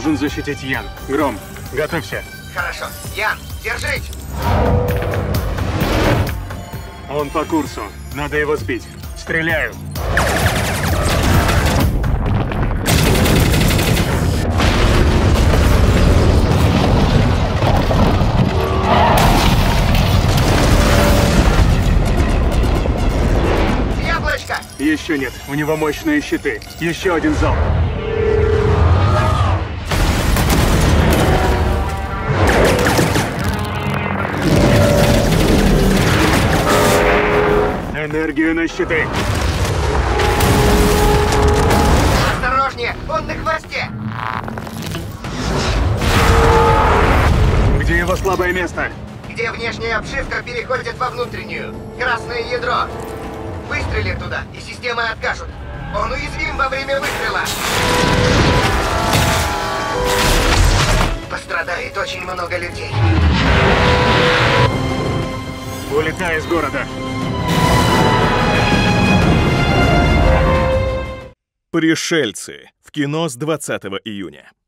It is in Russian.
должен защитить Ян. Гром, готовься. Хорошо. Ян, держись! Он по курсу. Надо его сбить. Стреляю. Яблочко! Еще нет. У него мощные щиты. Еще один залп. Энергию на щиты. Осторожнее! Он на хвосте! Где его слабое место? Где внешняя обшивка переходит во внутреннюю. Красное ядро. Выстрели туда, и системы откажут. Он уязвим во время выстрела. Пострадает очень много людей. Улетай из города. «Пришельцы» в кино с 20 июня.